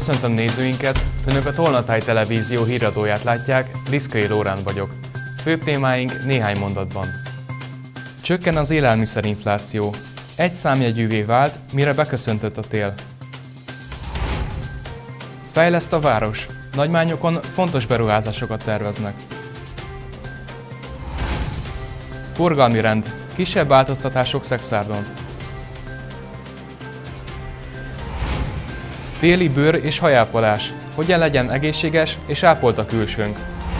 Köszöntöm nézőinket, Önök a Tolnatáj Televízió híradóját látják, Liszkai Lórán vagyok. Főbb témáink néhány mondatban. Csökken az élelmiszerinfláció. Egy számjegyűvé vált, mire beköszöntött a tél. Fejleszt a város. Nagymányokon fontos beruházásokat terveznek. Forgalmi rend. Kisebb változtatások Szexárdon. Téli bőr- és hajápolás. Hogyan legyen egészséges és ápolt a külsőnk?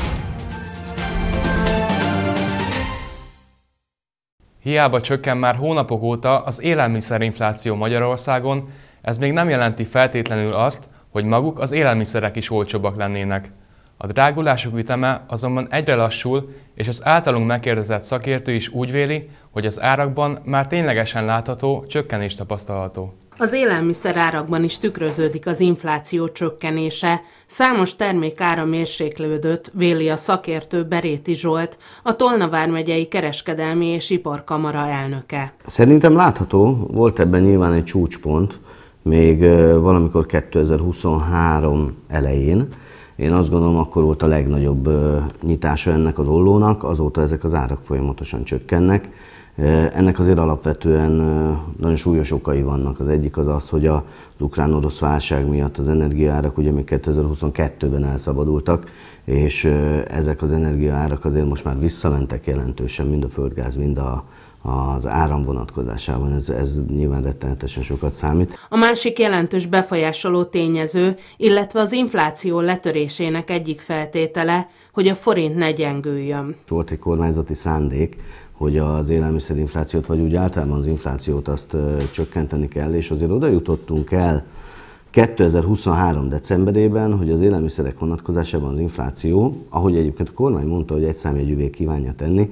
Hiába csökken már hónapok óta az élelmiszerinfláció Magyarországon, ez még nem jelenti feltétlenül azt, hogy maguk az élelmiszerek is olcsóbbak lennének. A drágulások üteme azonban egyre lassul, és az általunk megkérdezett szakértő is úgy véli, hogy az árakban már ténylegesen látható csökkenés tapasztalható. Az élelmiszer árakban is tükröződik az infláció csökkenése. Számos termék ára mérséklődött, véli a szakértő Beréti Zsolt, a Tolna vármegyei kereskedelmi és iparkamara elnöke. Szerintem látható, volt ebben nyilván egy csúcspont, még valamikor 2023 elején. Én azt gondolom, akkor volt a legnagyobb nyitása ennek az ollónak, azóta ezek az árak folyamatosan csökkennek. Ennek azért alapvetően nagyon súlyos okai vannak. Az egyik az az, hogy az ukrán-orosz válság miatt az energiaárak ugye még 2022-ben elszabadultak, és ezek az energiaárak azért most már visszamentek jelentősen, mind a földgáz, mind az áram vonatkozásában. Ez nyilván rettenetesen sokat számít. A másik jelentős befolyásoló tényező, illetve az infláció letörésének egyik feltétele, hogy a forint ne gyengüljön. Volt egy kormányzati szándék, hogy az élelmiszerinflációt, vagy úgy általában az inflációt azt csökkenteni kell, és azért oda jutottunk el 2023. decemberében, hogy az élelmiszerek vonatkozásában az infláció, ahogy egyébként a kormány mondta, hogy egy számjegyűvé kívánja tenni,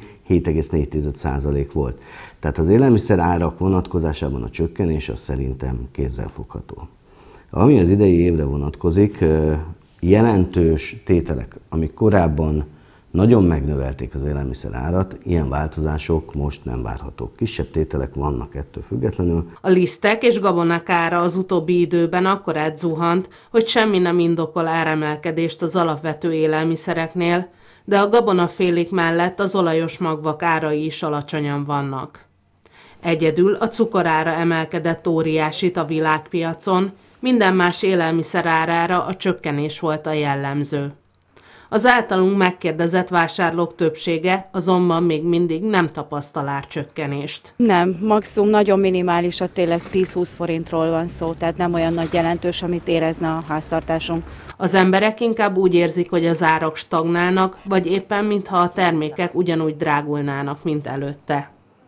7,4% volt. Tehát az élelmiszer árak vonatkozásában a csökkenés az szerintem kézzelfogható. Ami az idei évre vonatkozik, jelentős tételek, amik korábban nagyon megnövelték az élelmiszer árat, ilyen változások most nem várhatók. Kisebb tételek vannak ettől függetlenül. A lisztek és gabonák ára az utóbbi időben akkorát zuhant, hogy semmi nem indokol áremelkedést az alapvető élelmiszereknél, de a gabonafélék mellett az olajos magvak árai is alacsonyan vannak. Egyedül a cukorára emelkedett óriásit a világpiacon, minden más élelmiszer árára a csökkenés volt a jellemző. Az általunk megkérdezett vásárlók többsége azonban még mindig nem tapasztal árcsökkenést. Nem, maximum nagyon minimális, a tényleg 10-20 forintról van szó, tehát nem olyan nagy jelentős, amit érezne a háztartásunk. Az emberek inkább úgy érzik, hogy az árak stagnálnak, vagy éppen mintha a termékek ugyanúgy drágulnának, mint előtte.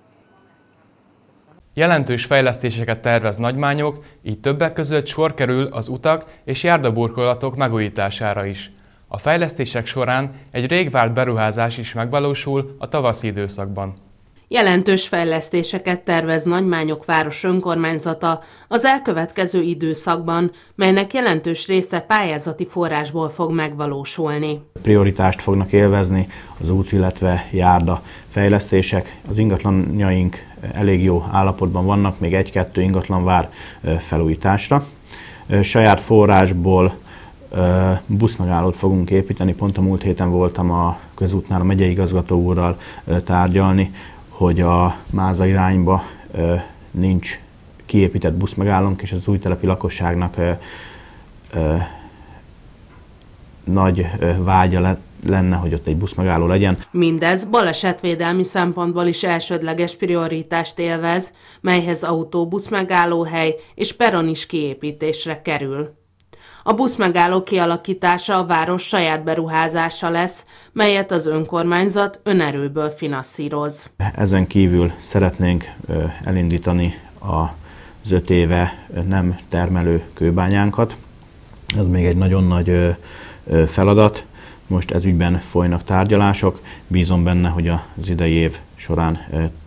Jelentős fejlesztéseket tervez Nagymányok, így többek között sor kerül az utak és járdaburkolatok megújítására is. A fejlesztések során egy rég várt beruházás is megvalósul a tavaszi időszakban. Jelentős fejlesztéseket tervez Nagymányok város önkormányzata az elkövetkező időszakban, melynek jelentős része pályázati forrásból fog megvalósulni. Prioritást fognak élvezni az út, illetve járda fejlesztések. Az ingatlanjaink elég jó állapotban vannak, még egy-kettő ingatlan vár felújításra. Saját forrásból buszmegállót fogunk építeni. Pont a múlt héten voltam a közútnál a megyei igazgató úrral tárgyalni, hogy a Máza irányba nincs kiépített buszmegállónk, és az újtelepi lakosságnak nagy vágya lenne, hogy ott egy buszmegálló legyen. Mindez balesetvédelmi szempontból is elsődleges prioritást élvez, melyhez autóbuszmegállóhely és peron is kiépítésre kerül. A buszmegálló kialakítása a város saját beruházása lesz, melyet az önkormányzat önerőből finanszíroz. Ezen kívül szeretnénk elindítani az 5 éve nem termelő kőbányánkat. Ez még egy nagyon nagy feladat. Most ez ügyben folynak tárgyalások. Bízom benne, hogy az idei év során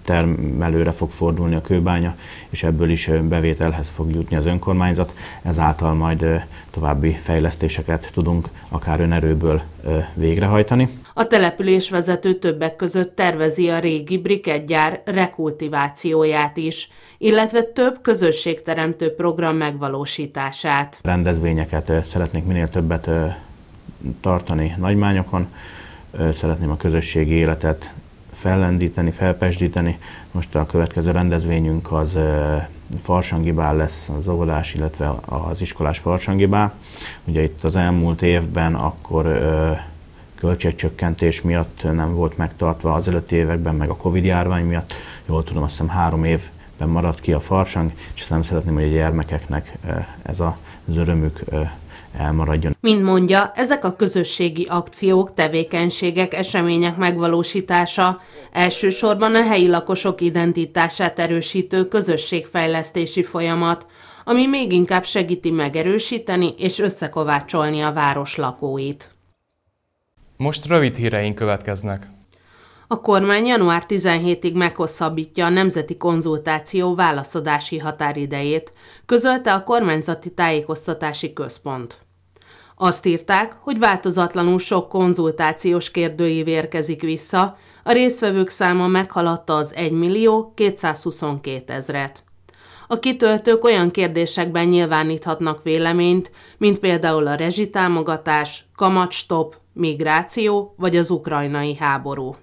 termelőre fog fordulni a kőbánya, és ebből is bevételhez fog jutni az önkormányzat, ezáltal majd további fejlesztéseket tudunk akár önerőből végrehajtani. A településvezető többek között tervezi a régi brikettgyár rekultivációját is, illetve több közösségteremtő program megvalósítását. Rendezvényeket szeretnék minél többet tartani Nagymányokon, szeretném a közösségi életet fellendíteni, felpesdíteni. Most a következő rendezvényünk az farsangibál lesz, az óvodás, illetve az iskolás farsangibál. Ugye itt az elmúlt évben akkor költségcsökkentés miatt nem volt megtartva, az előtti években, meg a Covid járvány miatt, jól tudom, azt hiszem 3 évben maradt ki a farsang, és ezt nem szeretném, hogy a gyermekeknek ez az örömük elmaradjon. Mint mondja, ezek a közösségi akciók, tevékenységek, események megvalósítása elsősorban a helyi lakosok identitását erősítő közösségfejlesztési folyamat, ami még inkább segíti megerősíteni és összekovácsolni a város lakóit. Most rövid híreink következnek. A kormány január 17-ig meghosszabbítja a nemzeti konzultáció válaszadási határidejét, közölte a kormányzati tájékoztatási központ. Azt írták, hogy változatlanul sok konzultációs kérdőív érkezik vissza, a résztvevők száma meghaladta az 1.222.000-et. A kitöltők olyan kérdésekben nyilváníthatnak véleményt, mint például a rezsitámogatás, kamatstop, migráció vagy az ukrajnai háború.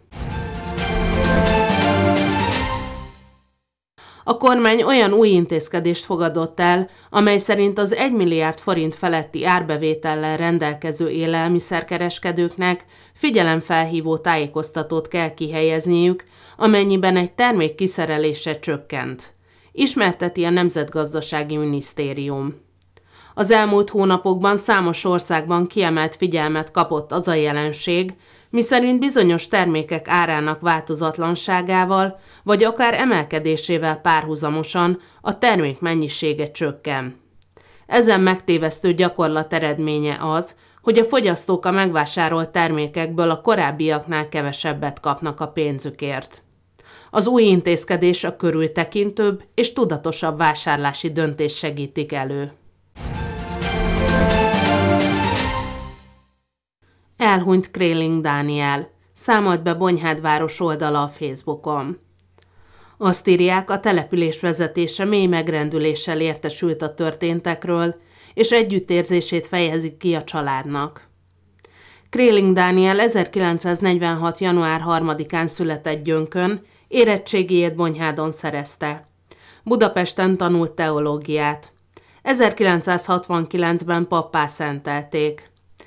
A kormány olyan új intézkedést fogadott el, amely szerint az 1 milliárd forint feletti árbevétellel rendelkező élelmiszerkereskedőknek figyelemfelhívó tájékoztatót kell kihelyezniük, amennyiben egy termék kiszerelése csökkent. Ismerteti a Nemzetgazdasági Minisztérium. Az elmúlt hónapokban számos országban kiemelt figyelmet kapott az a jelenség, miszerint bizonyos termékek árának változatlanságával, vagy akár emelkedésével párhuzamosan a termék mennyisége csökken. Ezen megtévesztő gyakorlat eredménye az, hogy a fogyasztók a megvásárolt termékekből a korábbiaknál kevesebbet kapnak a pénzükért. Az új intézkedés a körültekintőbb és tudatosabb vásárlási döntést segítik elő. Elhunyt Kréling Dániel, számolt be Bonyhádváros oldala a Facebookon. Azt írják, a település vezetése mély megrendüléssel értesült a történtekről, és együttérzését fejezik ki a családnak. Kréling Dániel 1946. január 3-án született Gyönkön, érettségijét Bonyhádon szerezte. Budapesten tanult teológiát. 1969-ben pappá szentelték.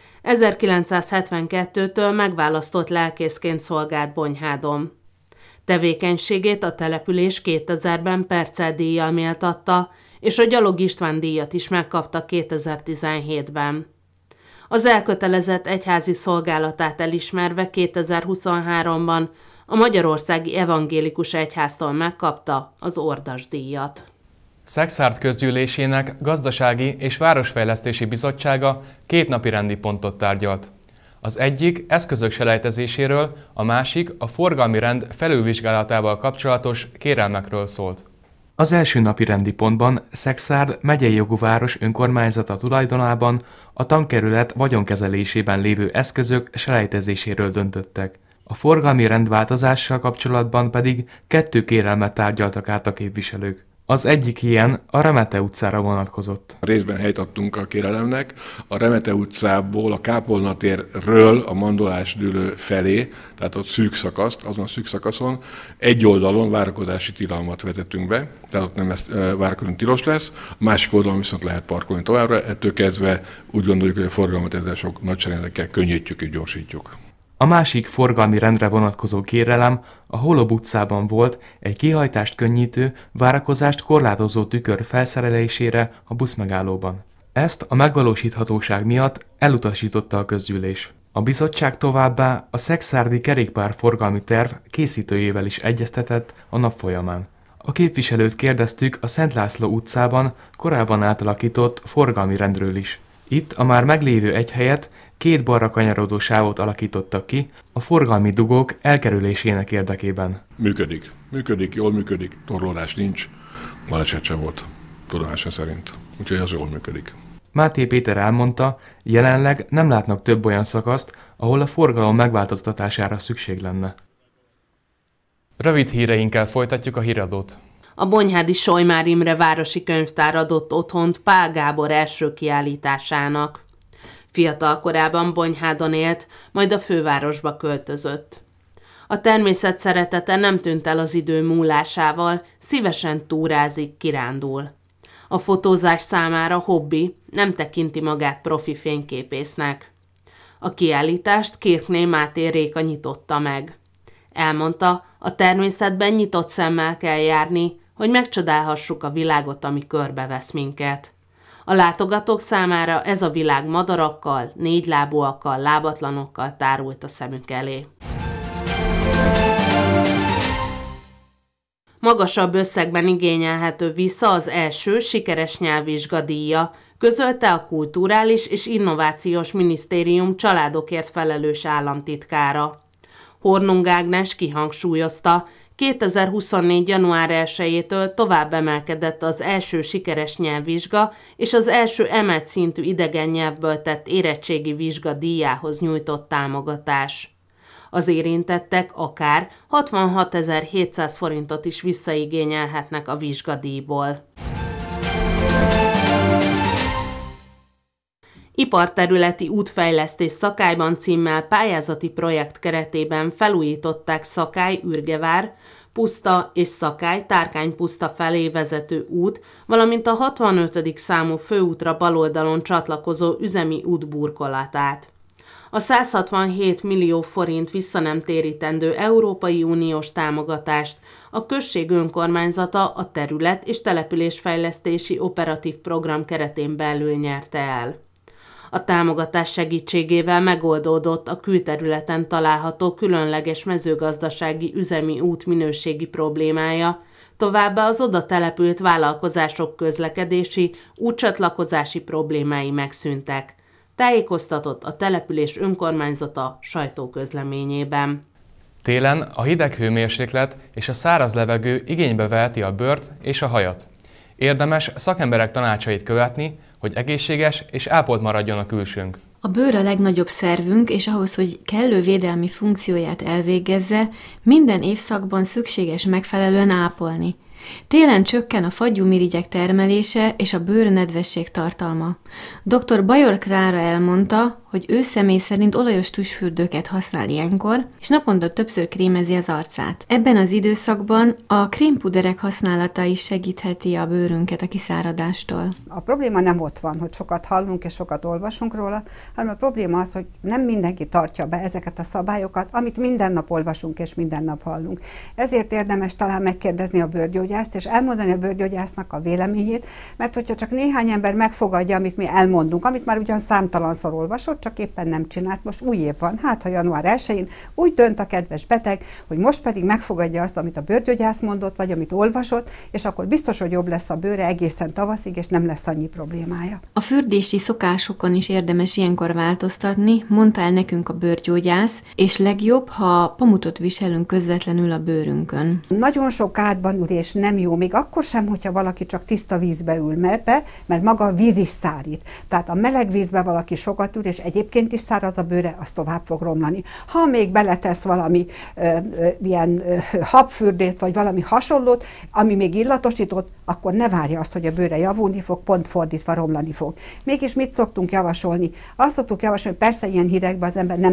1972-től megválasztott lelkészként szolgált Bonyhádon. Tevékenységét a település 2000-ben Percel díjjal méltatta, és a Gyalog István díjat is megkapta 2017-ben. Az elkötelezett egyházi szolgálatát elismerve 2023-ban a Magyarországi Evangélikus Egyháztól megkapta az Ordas díjat. Szekszárd közgyűlésének Gazdasági és Városfejlesztési Bizottsága 2 napirendi pontot tárgyalt. Az egyik eszközök selejtezéséről, a másik a forgalmi rend felülvizsgálatával kapcsolatos kérelmekről szólt. Az első napirendi pontban Szekszárd megyei jogú város önkormányzata tulajdonában a tankerület vagyonkezelésében lévő eszközök selejtezéséről döntöttek. A forgalmi rendváltozással kapcsolatban pedig 2 kérelmet tárgyaltak át a képviselők. Az egyik ilyen a Remete utcára vonatkozott. Részben helyt adtunk a kérelemnek. A Remete utcából, a Kápolna térről a Mandolás dűlő felé, tehát ott szűk szakaszt, azon a szűk szakaszon egy oldalon várakozási tilalmat vezettünk be, tehát ott nem várakozunk tilos lesz, a másik oldalon viszont lehet parkolni továbbra, ettől kezdve úgy gondoljuk, hogy a forgalmat ezzel sok nagyságrendekkel könnyítjük és gyorsítjuk. A másik forgalmi rendre vonatkozó kérelem a Holob utcában volt egy kihajtást könnyítő, várakozást korlátozó tükör felszerelésére a buszmegállóban. Ezt a megvalósíthatóság miatt elutasította a közgyűlés. A bizottság továbbá a szekszárdi kerékpárforgalmi terv készítőjével is egyeztetett a nap folyamán. A képviselőt kérdeztük a Szent László utcában korábban átalakított forgalmi rendről is. Itt a már meglévő egy helyet két balra kanyarodó sávot alakítottak ki a forgalmi dugók elkerülésének érdekében. Működik, jól működik, torlódás nincs, baleset sem volt, tudomása szerint. Úgyhogy az jól működik. Máté Péter elmondta, jelenleg nem látnak több olyan szakaszt, ahol a forgalom megváltoztatására szükség lenne. Rövid híreinkkel folytatjuk a híradót. A Bonyhádi Solymár Imre Városi Könyvtár adott otthont Pál Gábor első kiállításának. Fiatal korában Bonyhádon élt, majd a fővárosba költözött. A természet szeretete nem tűnt el az idő múlásával, szívesen túrázik, kirándul. A fotózás számára hobbi, nem tekinti magát profi fényképésznek. A kiállítást Kirkné Máté Réka nyitotta meg. Elmondta, a természetben nyitott szemmel kell járni, hogy megcsodálhassuk a világot, ami körbevesz minket. A látogatók számára ez a világ madarakkal, négylábúakkal, lábatlanokkal tárult a szemük elé. Magasabb összegben igényelhető vissza az első sikeres nyelvvizsgadíja, közölte a Kulturális és Innovációs Minisztérium családokért felelős államtitkára. Hornung Ágnes kihangsúlyozta, 2024. január 1-től tovább emelkedett az első sikeres nyelvvizsga és az első emelt szintű idegen nyelvből tett érettségi vizsga díjához nyújtott támogatás. Az érintettek akár 66.700 forintot is visszaigényelhetnek a vizsgadíjból. Iparterületi útfejlesztés Szakályban címmel pályázati projekt keretében felújították Szakály-Ürgevár, Puszta és Szakály-Tárkány-Puszta felé vezető út, valamint a 65. számú főútra baloldalon csatlakozó üzemi út burkolatát. A 167 millió forint visszanemtérítendő Európai Uniós támogatást a község önkormányzata a terület- és településfejlesztési operatív program keretén belül nyerte el. A támogatás segítségével megoldódott a külterületen található különleges mezőgazdasági üzemi út minőségi problémája, továbbá az oda települt vállalkozások közlekedési, útcsatlakozási problémái megszűntek. Tájékoztatott a település önkormányzata sajtóközleményében. Télen a hideg hőmérséklet és a száraz levegő igénybe veheti a bőrt és a hajat. Érdemes szakemberek tanácsait követni, hogy egészséges és ápolt maradjon a külsőnk. A bőr a legnagyobb szervünk, és ahhoz, hogy kellő védelmi funkcióját elvégezze, minden évszakban szükséges megfelelően ápolni. Télen csökken a fagyúmirigyek termelése és a bőr nedvesség tartalma. Dr. Bajor Klára elmondta, hogy ő személy szerint olajos tusfürdőket használ ilyenkor, és naponta többször krémezi az arcát. Ebben az időszakban a krémpuderek használata is segítheti a bőrünket a kiszáradástól. A probléma nem ott van, hogy sokat hallunk és sokat olvasunk róla, hanem a probléma az, hogy nem mindenki tartja be ezeket a szabályokat, amit minden nap olvasunk és minden nap hallunk. Ezért érdemes talán megkérdezni a bőrgyógyászt, és elmondani a bőrgyógyásznak a véleményét, mert hogyha csak néhány ember megfogadja, amit mi elmondunk, amit már ugyan számtalanszor olvasott, csak éppen nem csinált, most új év van, hát ha január 1-én úgy dönt a kedves beteg, hogy most pedig megfogadja azt, amit a bőrgyógyász mondott, vagy amit olvasott, és akkor biztos, hogy jobb lesz a bőre egészen tavaszig, és nem lesz annyi problémája. A fürdési szokásokon is érdemes ilyenkor változtatni, mondta el nekünk a bőrgyógyász, és legjobb, ha pamutot viselünk közvetlenül a bőrünkön. Nagyon sok átban ülés nem jó, még akkor sem, hogyha valaki csak tiszta vízbe ül be, mert maga a víz is szárít. Tehát a meleg vízbe valaki sokat ül, és egyébként is száraz a bőre, az tovább fog romlani. Ha még beletesz valami ilyen habfürdét, vagy valami hasonlót, ami még illatosított, akkor ne várja azt, hogy a bőre javulni fog, pont fordítva romlani fog. Mégis mit szoktunk javasolni? Azt szoktuk javasolni, hogy persze ilyen hidegben az ember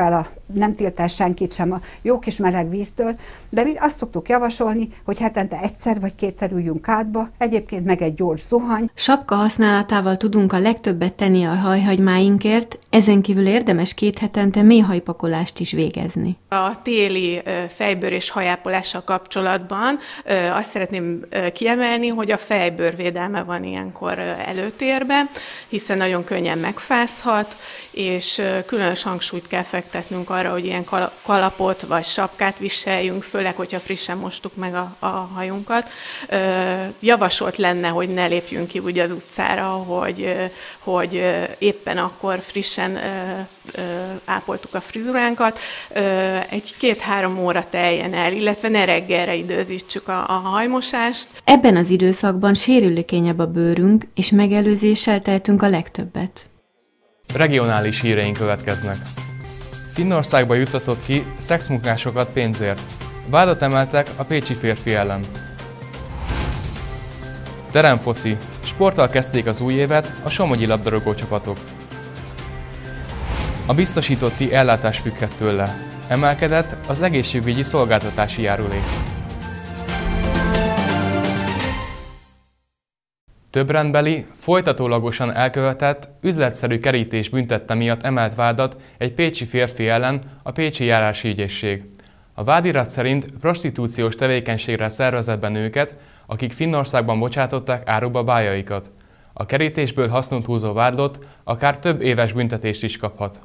nem tilt el senkit sem a jó kis meleg víztől, de mi azt szoktuk javasolni, hogy hetente egyszer vagy kétszer üljünk átba, egyébként meg egy gyors zuhany. Sapka használatával tudunk a legtöbbet tenni a hajhagymáinkért, ezen kívül érdemes 2 hetente méhajpakolást is végezni. A téli fejbőr és hajápolással kapcsolatban azt szeretném kiemelni, hogy a fejbőr védelme van ilyenkor előtérben, hiszen nagyon könnyen megfázhat, és különös hangsúlyt kell fektetnünk arra, hogy ilyen kalapot vagy sapkát viseljünk, főleg, hogyha frissen mostuk meg a hajunkat. labdarúgósokat. Javasolt lenne, hogy ne lépjünk ki ugye az utcára, hogy éppen akkor frissen ápoltuk a frizuránkat. Egy 2-3 óra teljen el, illetve ne reggelre időzítsük a hajmosást. Ebben az időszakban sérülékenyebb a bőrünk, és megelőzéssel tehetünk a legtöbbet. Regionális híreink következnek. Finnországba juttatott ki szexmunkásokat pénzért. Vádat emeltek a pécsi férfi ellen. Teremfoci. Sporttal kezdték az új évet a somogyi labdarúgó csapatok. A biztosítotti ellátás függhet tőle. Emelkedett az egészségügyi szolgáltatási járulék. Többrendbeli, folytatólagosan elkövetett, üzletszerű kerítés büntette miatt emelt vádat egy pécsi férfi ellen a Pécsi Járási Ügyészség. A vádirat szerint prostitúciós tevékenységre szervezett be nőket, akik Finnországban bocsátották áruba bájaikat. A kerítésből hasznot húzó vádlott akár több éves büntetést is kaphat.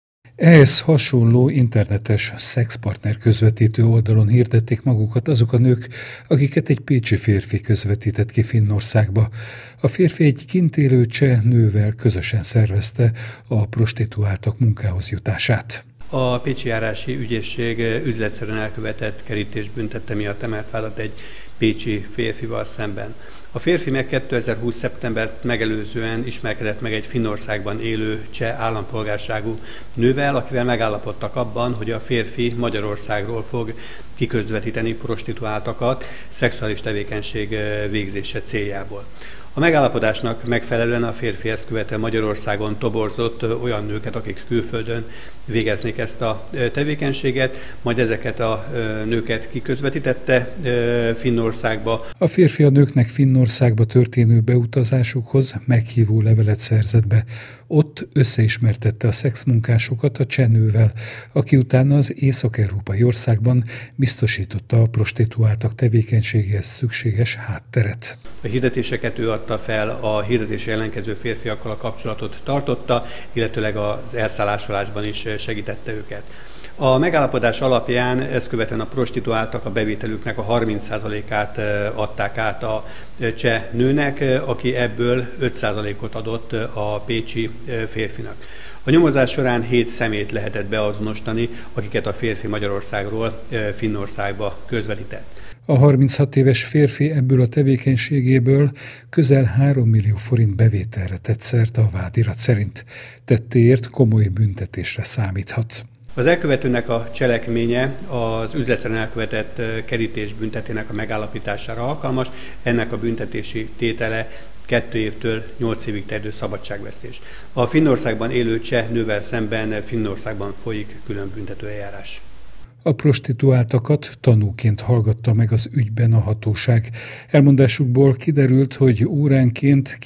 Ehhez hasonló internetes szexpartner közvetítő oldalon hirdették magukat azok a nők, akiket egy pécsi férfi közvetített ki Finnországba. A férfi egy kint élő cseh nővel közösen szervezte a prostituáltak munkához jutását. A Pécsi Járási Ügyészség üzletszerűen elkövetett kerítésbüntette miatt emelt vádat egy pécsi férfival szemben. A férfi meg 2020. szeptembert megelőzően ismerkedett meg egy Finnországban élő cseh állampolgárságú nővel, akivel megállapodtak abban, hogy a férfi Magyarországról fog kiközvetíteni prostituáltakat szexuális tevékenység végzése céljából. A megállapodásnak megfelelően a férfi ezt követően Magyarországon toborzott olyan nőket, akik külföldön végeznék ezt a tevékenységet, majd ezeket a nőket kiközvetítette Finnországba. A férfi a nőknek Finnországba történő beutazásukhoz meghívó levelet szerzett be. Ott összeismertette a szexmunkásokat a cseh nővel, aki utána az észak-európai országban biztosította a prostituáltak tevékenységéhez szükséges hátteret. A hirdetéseket ő adta fel, a hirdetésre jelentkező férfiakkal a kapcsolatot tartotta, illetőleg az elszállásolásban is segítette őket. A megállapodás alapján ezt követően a prostituáltak a bevételüknek a 30%-át adták át a cseh nőnek, aki ebből 5%-ot adott a pécsi férfinak. A nyomozás során 7 személyt lehetett beazonosítani, akiket a férfi Magyarországról Finnországba közvetített. A 36 éves férfi ebből a tevékenységéből közel 3 millió forint bevételre tett szert a vádirat szerint. Tettéért komoly büntetésre számíthat. Az elkövetőnek a cselekménye az üzletszerűen elkövetett kerítés büntetének a megállapítására alkalmas, ennek a büntetési tétele 2 évtől 8 évig terjedő szabadságvesztés. A Finnországban élő cseh nővel szemben Finnországban folyik külön büntetőeljárás. A prostituáltakat tanúként hallgatta meg az ügyben a hatóság. Elmondásukból kiderült, hogy óránként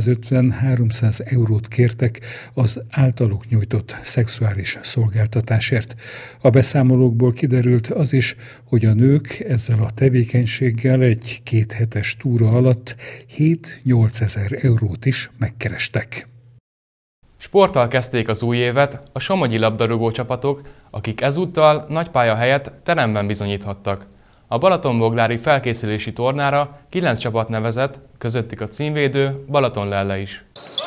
250-300 eurót kértek az általuk nyújtott szexuális szolgáltatásért. A beszámolókból kiderült az is, hogy a nők ezzel a tevékenységgel egy 2 hetes túra alatt 7-8 ezer eurót is megkerestek. Sporttal kezdték az új évet a somogyi labdarúgó csapatok, akik ezúttal nagypálya helyett teremben bizonyíthattak. A balatonboglári felkészülési tornára 9 csapat nevezett, közöttük a címvédő Balatonlelle is.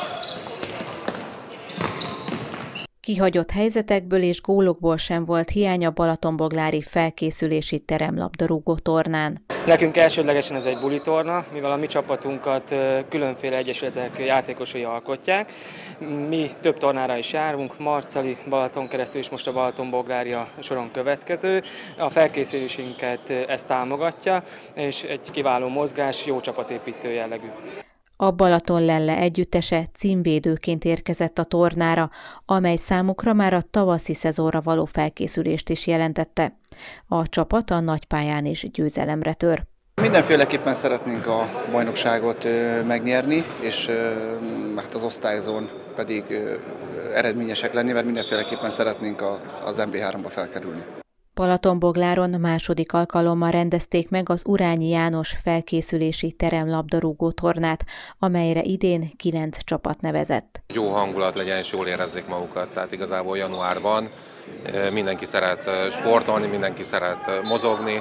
Kihagyott helyzetekből és gólokból sem volt hiány a balatonboglári felkészülési teremlabdarúgó tornán. Nekünk elsődlegesen ez egy bulitorna, mivel a mi csapatunkat különféle egyesületek játékosai alkotják. Mi több tornára is járunk, Marcali, Balaton keresztül és most a Balatonboglári a soron következő. A felkészülésünket ezt támogatja, és egy kiváló mozgás, jó csapatépítő jellegű. A Balatonlelle együttese címvédőként érkezett a tornára, amely számukra már a tavaszi szezonra való felkészülést is jelentette. A csapat a nagypályán is győzelemre tör. Mindenféleképpen szeretnénk a bajnokságot megnyerni, és hát az osztályzón pedig eredményesek lenni, mert mindenféleképpen szeretnénk az MB3-ba felkerülni. Balatonbogláron második alkalommal rendezték meg az Urányi János felkészülési teremlabdarúgó tornát, amelyre idén 9 csapat nevezett. Jó hangulat legyen, és jól érezzék magukat, tehát igazából januárban mindenki szeret sportolni, mindenki szeret mozogni.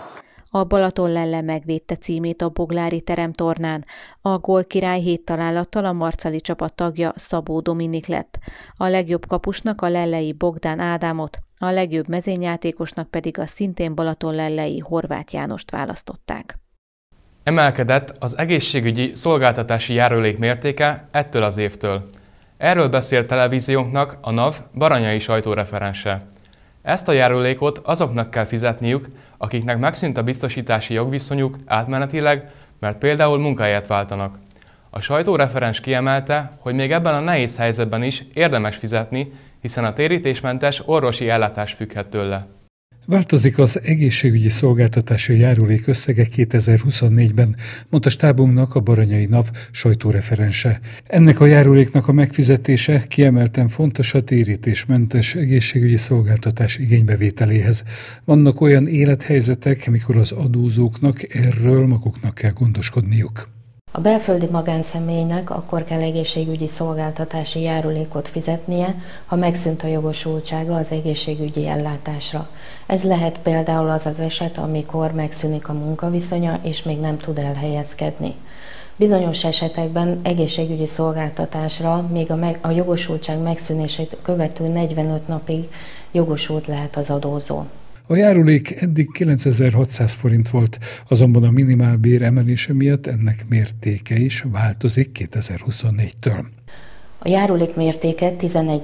A Balatonlelle megvédte címét a Boglári teremtornán. A gólkirály 7 találattal a marcali csapat tagja Szabó Dominik lett. A legjobb kapusnak a lellei Bogdán Ádámot, a legjobb mezőnyjátékosnak pedig a szintén balatonlellei Horváth Jánost választották. Emelkedett az egészségügyi szolgáltatási járulék mértéke ettől az évtől. Erről beszélt televíziónknak a NAV baranyai sajtóreferense. Ezt a járulékot azoknak kell fizetniük, akiknek megszűnt a biztosítási jogviszonyuk átmenetileg, mert például munkahelyet váltanak. A sajtóreferens kiemelte, hogy még ebben a nehéz helyzetben is érdemes fizetni, hiszen a térítésmentes orvosi ellátás függhet tőle. Változik az egészségügyi szolgáltatási járulék összege 2024-ben, mondta stábunknak a Baranyai NAV sajtóreferense. Ennek a járuléknak a megfizetése kiemelten fontos a térítésmentes egészségügyi szolgáltatás igénybevételéhez. Vannak olyan élethelyzetek, mikor az adózóknak erről maguknak kell gondoskodniuk. A belföldi magánszemélynek akkor kell egészségügyi szolgáltatási járulékot fizetnie, ha megszűnt a jogosultsága az egészségügyi ellátásra. Ez lehet például az az eset, amikor megszűnik a munkaviszonya és még nem tud elhelyezkedni. Bizonyos esetekben egészségügyi szolgáltatásra még a jogosultság megszűnését követő 45 napig jogosult lehet az adózó. A járulék eddig 9600 forint volt, azonban a minimálbér emelése miatt ennek mértéke is változik 2024-től. A járulék mértéke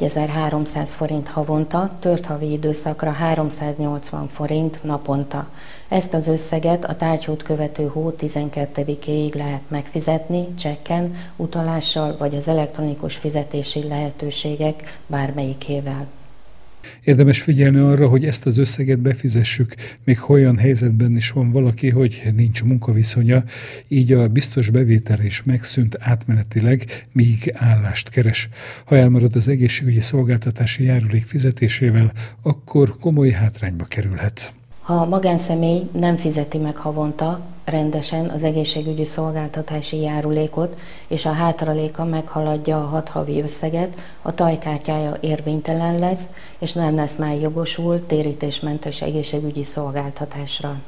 11.300 forint havonta, tört havi időszakra 380 forint naponta. Ezt az összeget a tárgyhót követő hó 12-éig lehet megfizetni csekken, utalással vagy az elektronikus fizetési lehetőségek bármelyikével. Érdemes figyelni arra, hogy ezt az összeget befizessük, még olyan helyzetben is van valaki, hogy nincs munkaviszonya, így a biztos bevétel is megszűnt átmenetileg, míg állást keres. Ha elmarad az egészségügyi szolgáltatási járulék fizetésével, akkor komoly hátrányba kerülhet. Ha a magánszemély nem fizeti meg havonta rendesen az egészségügyi szolgáltatási járulékot, és a hátraléka meghaladja a 6 havi összeget, a tajkártyája érvénytelen lesz, és nem lesz már jogosult térítésmentes egészségügyi szolgáltatásra.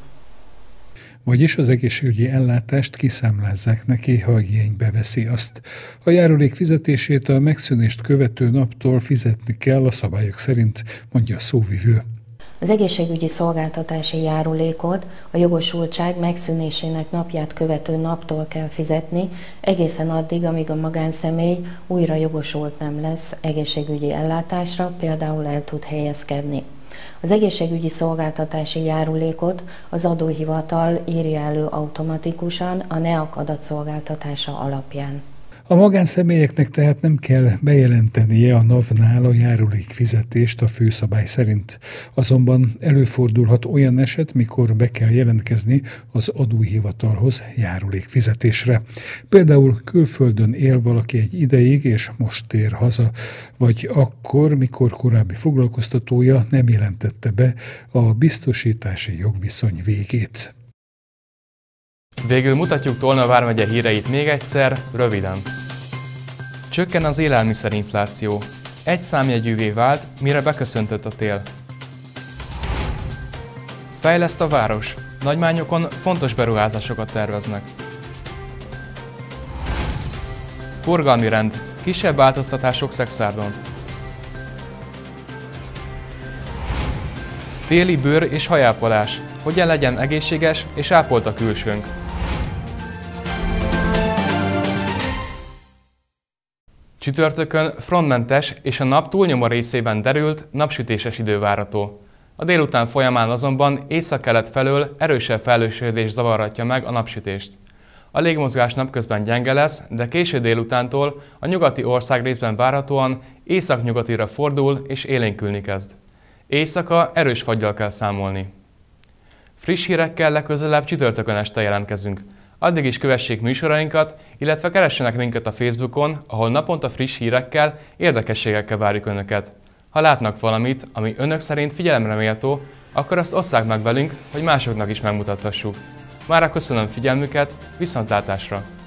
Vagyis az egészségügyi ellátást kiszámlázzák neki, ha igénybe veszi azt. A járulék fizetését a megszűnést követő naptól fizetni kell a szabályok szerint, mondja a szóvivő. Az egészségügyi szolgáltatási járulékot a jogosultság megszűnésének napját követő naptól kell fizetni, egészen addig, amíg a magánszemély újra jogosult nem lesz egészségügyi ellátásra, például el tud helyezkedni. Az egészségügyi szolgáltatási járulékot az adóhivatal írja elő automatikusan a NEAK adatszolgáltatása alapján. A magánszemélyeknek tehát nem kell bejelentenie a NAV-nál a járulékfizetést a főszabály szerint. Azonban előfordulhat olyan eset, mikor be kell jelentkezni az adóhivatalhoz járulékfizetésre. Például külföldön él valaki egy ideig, és most tér haza, vagy akkor, mikor korábbi foglalkoztatója nem jelentette be a biztosítási jogviszony végét. Végül mutatjuk Tolna vármegye híreit még egyszer, röviden. Csökken az élelmiszerinfláció. Egy számjegyűvé vált, mire beköszöntött a tél. Fejleszt a város. Nagymányokon fontos beruházásokat terveznek. Forgalmi rend. Kisebb változtatások Szexárdon. Téli bőr- és hajápolás. Hogyan legyen egészséges és ápolt a külsőnk. Csütörtökön frontmentes és a nap túlnyomó részében derült, napsütéses idő várható. A délután folyamán azonban északkelet felől erősebb felhősödés zavarhatja meg a napsütést. A légmozgás napközben gyenge lesz, de késő délutántól a nyugati országrészben várhatóan északnyugatira fordul és élénkülni kezd. Éjszaka erős faggyal kell számolni. Friss hírekkel legközelebb csütörtökön este jelentkezünk. Addig is kövessék műsorainkat, illetve keressenek minket a Facebookon, ahol naponta friss hírekkel, érdekességekkel várjuk Önöket. Ha látnak valamit, ami Önök szerint figyelemre méltó, akkor azt osszák meg velünk, hogy másoknak is megmutathassuk. Mára köszönöm figyelmüket, viszontlátásra!